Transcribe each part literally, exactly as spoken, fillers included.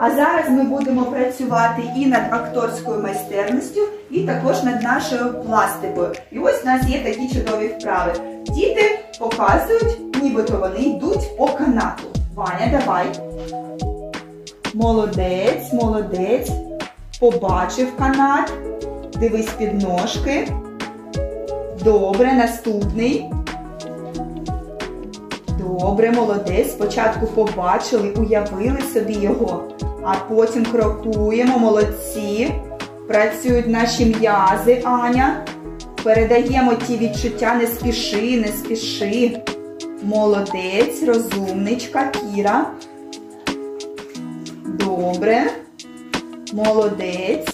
А зараз ми будемо працювати і над акторською майстерністю, і також над нашою пластикою. І ось у нас є такі чудові вправи. Діти показують, нібито вони йдуть по канату. Ваня, давай. Молодець, молодець. Побачив канат. Дивись під ножки. Добре, наступний. Добре, молодець. Спочатку побачили, уявили собі його, а потім крокуємо. Молодці. Працюють наші м'язи, Аня. Передаємо ті відчуття, не спіши, не спіши. Молодець, розумничка, Кіра. Добре. Молодець.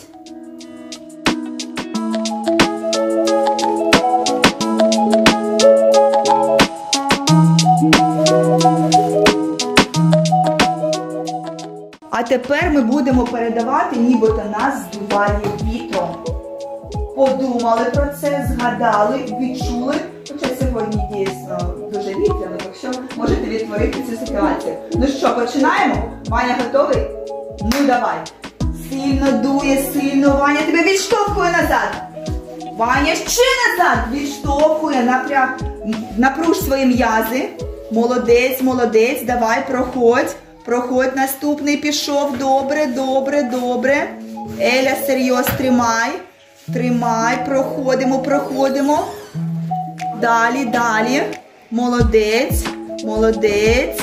А тепер ми будемо передавати, нібито нас здуває вітром. Подумали про це, згадали, відчули. Хоча сьогодні дійсно дуже вітряно, так що можете відтворити цю ситуацію. Ну що, починаємо? Ваня готовий? Ну давай. Сильно дує, сильно. Ваня тебе відштовхує назад. Ваня ще назад. Відштовхує. Напрям... Напруж свої м'язи. Молодець, молодець. Давай, проходь. Проходь, наступний пішов. Добре, добре, добре. Еля, серйоз, тримай. Тримай, проходимо, проходимо. Далі, далі. Молодець, молодець.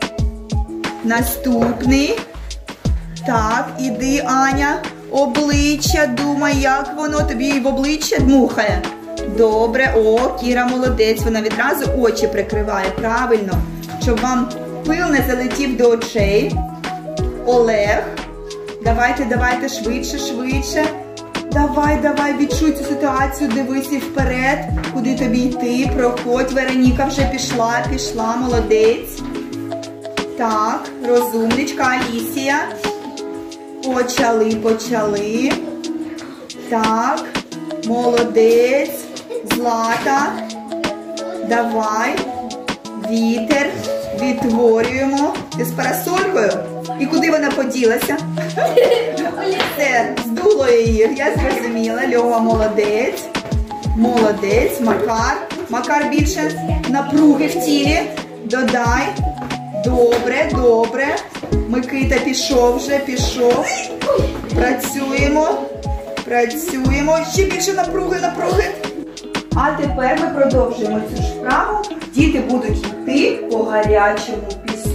Наступний. Так, іди, Аня. Обличчя, думай, як воно тобі в обличчя дмухає. Добре, о, Кіра молодець. Вона відразу очі прикриває, правильно. Щоб вам пил не залетів до очей. Олег. Давайте, давайте, швидше, швидше. Давай, давай, відчуй цю ситуацію, дивись і вперед, куди тобі йти, проходь. Вероніка вже пішла, пішла, молодець. Так, розумничка, Алісія. Почали, почали. Так, молодець. Злата. Давай. Вітер. Відтворюємо. Ти з парасолькою? І куди вона поділася? Все, здуло її, я зрозуміла. Льова молодець. Молодець. Макар. Макар, більше напруги в тілі. Додай. Добре, добре. Микита пішов вже, пішов. Працюємо. Працюємо. Ще більше напруги, напруги. А тепер ми продовжуємо цю ж вправу. Діти будуть йти по гарячому піску.